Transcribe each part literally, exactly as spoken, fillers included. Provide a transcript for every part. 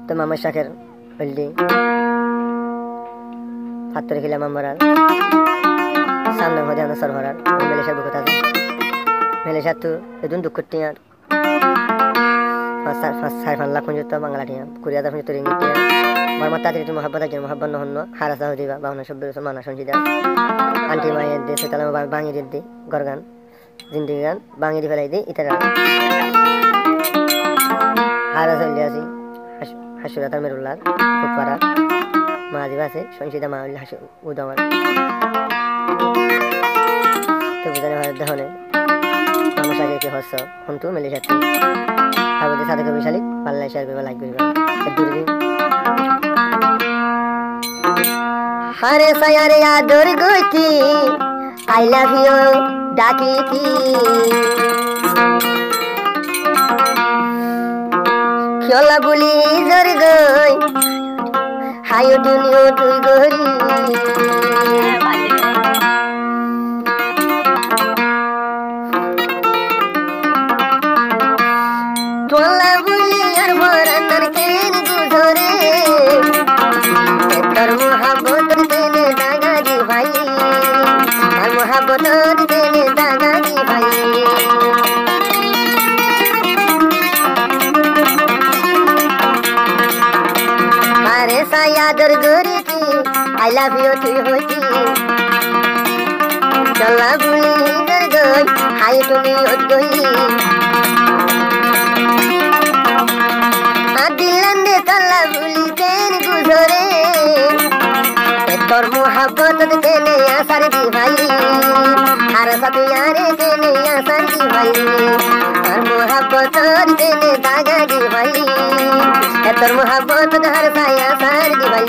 তো মামা শাকের হলদি ফাত্তরে খেলে মামারার সামনে হদে আনা সরহরার মেলেশার বুকে থাকে মেলেশার তো এদিন দুঃখ টিয়ার পাঁচ পাঁচ ছয় পাঁচ লাখ পঞ্চাত্তর বাংলা টিয়া কুড়ি হাজার পঞ্চাত্তর ইঙ্গিত টিয়া বর্মার তাতে একটু মহাব্বত আছে মহাব্বত নহন্ন হারাসা হয়ে দিবা বাউনা সব বেরোছে মানা সঞ্চিদা আন্টি মায়ের দিয়ে সেতালে ভাঙি দিয়ে দিই গরগান জিন্দিগি গান ভাঙি দিয়ে ফেলাই দিই ইতারা হারা চলে আসি হাসুরাতার মেরুল্লার খুব পাড়ার মা দিবা আছে সঞ্চিতা মা হইলে হাসু উদামার তো বুঝানে ভারত দেহনে আমার সাথে কি হস্য হন্তু মেলে যাচ্ছি ভারতের সাথে কবি শালিক পাল্লাই শেয়ার করবা লাইক করবা দূরবীন হারে সায়ারে আদর গতি আই লাভ ইউ ডাকিতি খেলা বলি জর গই হায়ো দুনিও তুই গরি তোলা বলি আর ভরানার কেন গুজরে তোর মোহাব্বত দেনে দাগা দি ভাই আর মোহাব্বত দেনে দাগা দি ভাই আরে সায়াদর গরিতি আই লাভ ইউ তুই হইতি চলা বলি দর গই হাই তুমি ওট গই আদিলান্দে চলা বলি কেন গুজরে তোর মোহাব্বত দেনে আসার দি ভাই আর সাথিয়ারে দেনে আসার দি ভাই আর মোহাব্বত দেনে দাগা দি ভাই তোর মোহাব্বত হর সায়া সার দি ভাই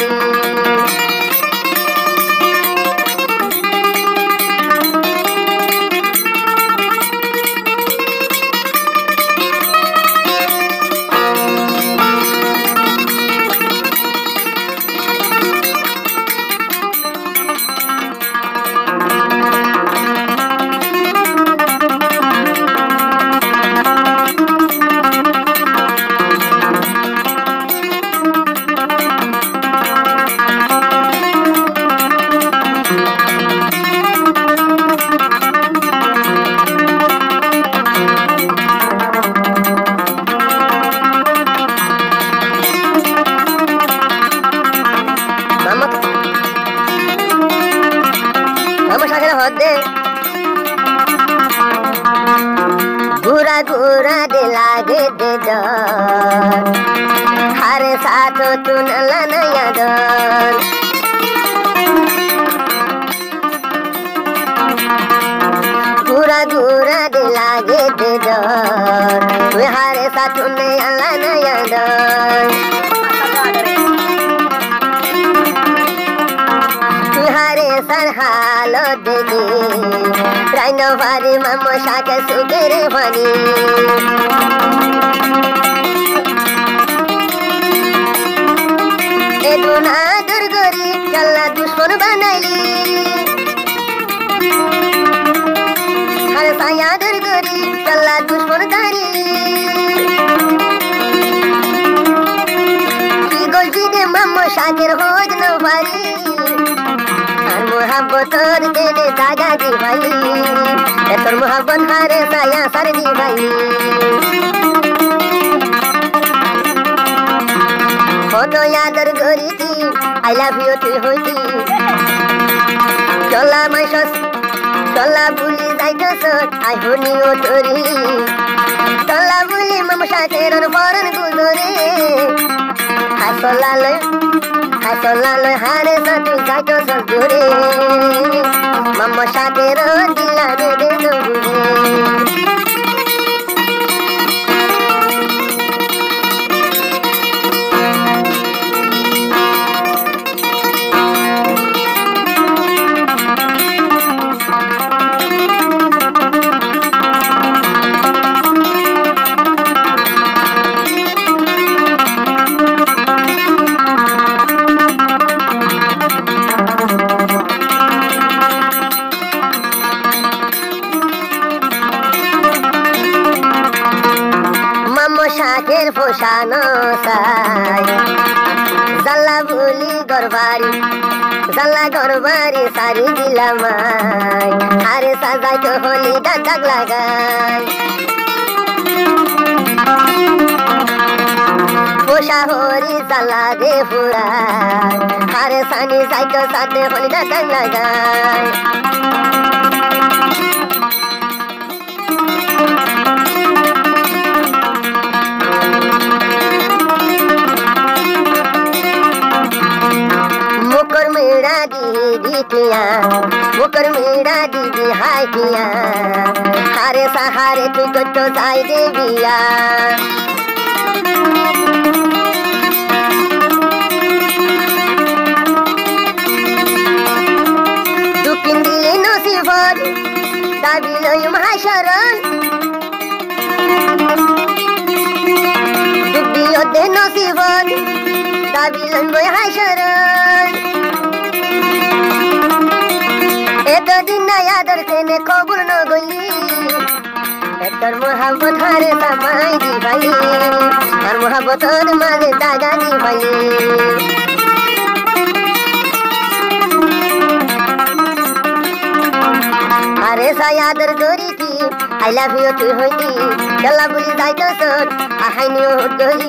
गुरा गुरा दे लागे दे डर हरे साथ तू नला नया डर गुरा गुरा दे लागे दे डर हरे साथ नला नया डर हरे सर हालो देगी राइनो भारी मामो शाके सुगेरे भानी ए दुना दुर्गोरी चलना दुश्मन बनाइली हर साया दुर्गोरी चलना दुश्मन दारी की गोलजी दे मामो शाकेर होज न भारी मोहब्बत देने दागा दी भाई তোর মোহাব্বত হারে সায়া সার দি ভাই কত আদর করিতি আই লাভ ইউ তুই হইতি চলা মাইসস চলা বুলি যাইতস আই হনি ও তোরি চলা বুলি মামসা কেরন পরন গুজরে হাসলালে হাসলালে হারে সাথে যাইতস দূরে মামা সাথের দিলা রে রে দৌড়ে ভাই জাল্লা বলি গরবারি জাল্লা গরবারি সারি দিলাম আরে সাজাই তো হলি ডাক ডাক লাগাই পোষা হরি জাল্লা দে ফুরাই আরে সানি যাই তো সাথে হলি ডাক ডাক লাগাই मुकर मेरा दीदी किया मुकर मेरा दीदी हाय किया हारे सहारे तू गट्टो जाई देविया दुकिन दिले नसीबत दाबिलो युम हाशरन दुबियो दे नसीबत दाबिलन बोय हाशरन एतो दिन ना यादर तेने कबूल न गई एतर मोहब्बत हारे समाई दी भाई और मोहब्बत माजे दागा दी भाई अरे सा यादर गोरी थी आई लव यू तू होती चला बुली जाई तो सोट आहाई नी हो डोली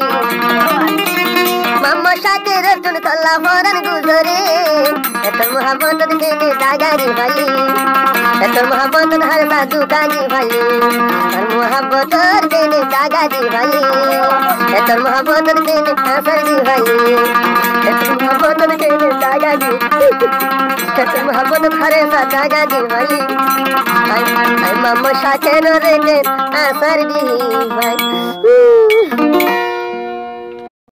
मामा शाके रतन कल्ला फौरन गुजरे एतर मोहब्बत देने दागारी भाई एतर मोहब्बत हर साधु काजी भाई और मोहब्बत देने दागारी भाई एतर मोहब्बत देने आसर दी भाई एतर मोहब्बत देने दागारी एतर मोहब्बत हरे सा दागारी भाई आई आई मामा शाके रे आसर दी भाई